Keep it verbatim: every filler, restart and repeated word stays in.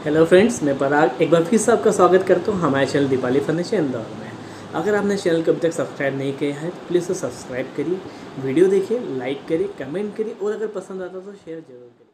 Hello friends, मैं पराग एक बार फिर से आपका स्वागत करता हूँ हमारे चैनल दीपाली फर्नीचर इंदौर में। अगर आपने चैनल को अभी तक सब्सक्राइब नहीं किया है तो प्लीज़ सब्सक्राइब करिए, वीडियो देखिए, लाइक करिए, कमेंट करिए और अगर पसंद आता तो शेयर जरूर करिए।